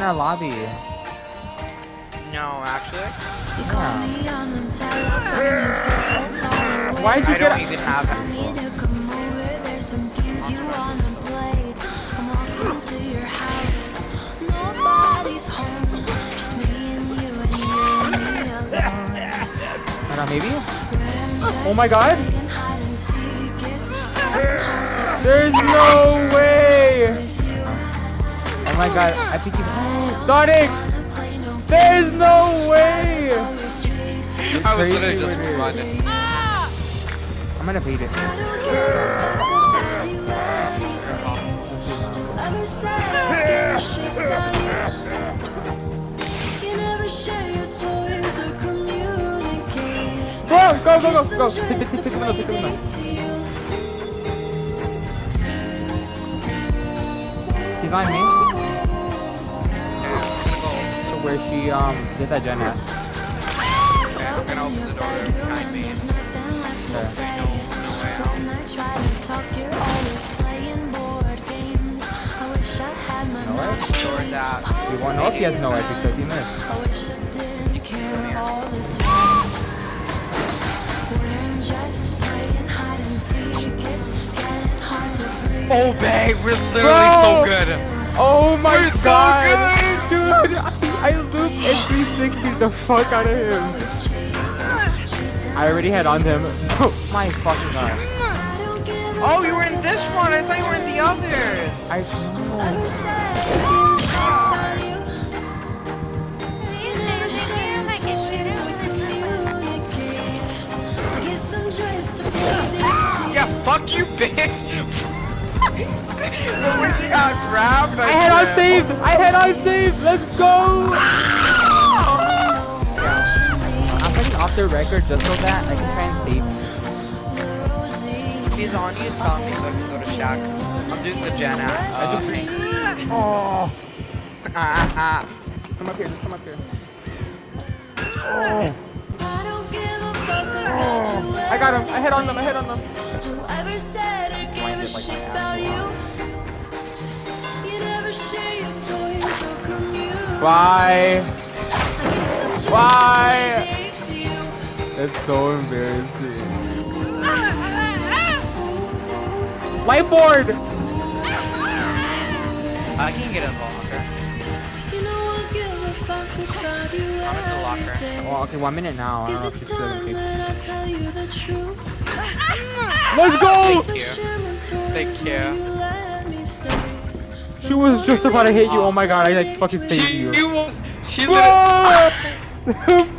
our lobby. No, actually. Yeah. Why'd you I don't even have it. Maybe? Oh my god! There's no way! Oh my god, I think he's... Sonic! There's no way! I was literally just running. I'm gonna beat it. Go! Pick the window. He's on me. So where she did that gen at? Okay, I'm gonna open the door behind me. No edge? Door's out. We won't know if he has no edge because he missed. Oh, babe, we're literally so good. Oh my god, so dude! I looped and 360 the fuck out of him. I already had on him. Oh my fucking god. Oh, you were in this one. I thought you were in the others. I Yeah, fuck you, bitch. When you got grabbed, I had on save! I had on save! Let's go! I'm putting off the record just so that I can try and save you. If he's on you, tell me so I can go to Shack. I'm doing the gen act. Oh! Come up here, just come up here. Oh! I got him! I hit on them! Why? That's so embarrassing. Lightboard! I can get a locker. I'm in the locker. Oh, okay, 1 minute now. I don't know if it's still okay. Let's go! Thank you. She was just about to hit you. Oh my god, I like fucking saved you. She literally...